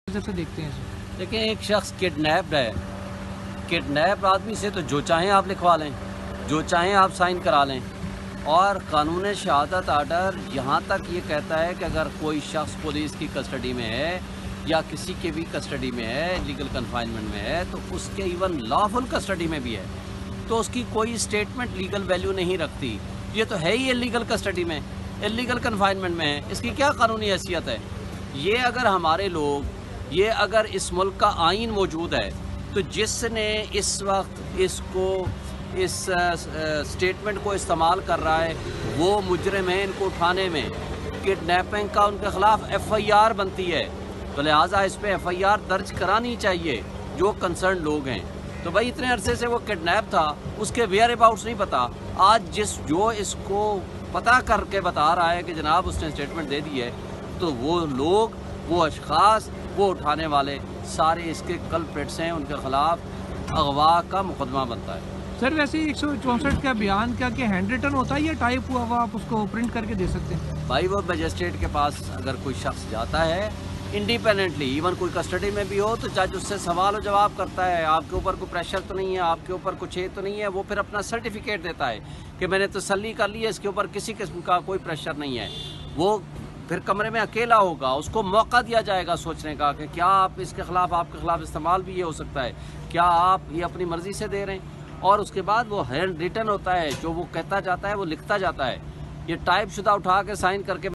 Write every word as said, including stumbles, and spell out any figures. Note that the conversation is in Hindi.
से देखते हैं इसे? देखिए, एक शख्स किडनैप्ड है। किडनैप आदमी से तो जो चाहें आप लिखवा लें, जो चाहें आप साइन करा लें। और कानून शहादत आर्डर यहाँ तक ये कहता है कि अगर कोई शख्स पुलिस की कस्टडी में है या किसी के भी कस्टडी में है, लीगल कन्फाइनमेंट में है, तो उसके इवन लॉफुल कस्टडी में भी है, तो उसकी कोई स्टेटमेंट लीगल वैल्यू नहीं रखती। ये तो है ही इलीगल कस्टडी में, इलीगल कन्फाइनमेंट में है, इसकी क्या कानूनी हैसियत है? ये अगर हमारे लोग, ये अगर इस मुल्क का आइन मौजूद है, तो जिसने इस वक्त इसको इस स्टेटमेंट को इस्तेमाल कर रहा है वो मुजरिम है। इनको उठाने में किडनैपिंग का उनके ख़िलाफ़ एफ़ आई आर बनती है, तो लिहाजा इस पर एफ़ आई आर दर्ज करानी चाहिए जो कंसर्न लोग हैं। तो भाई इतने अरसे से वो किडनैप था, उसके वेयर अबाउट्स नहीं पता। आज जिस जो इसको पता करके बता रहा है कि जनाब उसने स्टेटमेंट दे दी है, तो वो लोग, वो अशख़ास, वो उठाने वाले सारे इसके कल्प्रिट्स हैं। उनके ख़िलाफ़ अगवा का मुकदमा बनता है। सर वैसे एक सौ चौंसठ का बयान क्या कि हैंड रिटन होता है या टाइप हुआ हुआ आप उसको प्रिंट करके दे सकते हैं? भाई वो मजिस्ट्रेट के पास अगर कोई शख्स जाता है इंडिपेंडेंटली, इवन कोई कस्टडी में भी हो, तो जज उससे सवाल और जवाब करता है, आपके ऊपर कोई प्रेशर तो नहीं है, आपके ऊपर कुछ है तो नहीं है, वो फिर अपना सर्टिफिकेट देता है कि मैंने तसल्ली कर ली है, इसके ऊपर किसी किस्म का कोई प्रेशर नहीं है। वो फिर कमरे में अकेला होगा, उसको मौका दिया जाएगा सोचने का कि क्या आप इसके ख़िलाफ़, आपके ख़िलाफ़ इस्तेमाल भी ये हो सकता है, क्या आप ये अपनी मर्ज़ी से दे रहे हैं। और उसके बाद वो हैंड रिटन होता है, जो वो कहता जाता है वो लिखता जाता है। ये टाइप शुदा उठा के साइन करके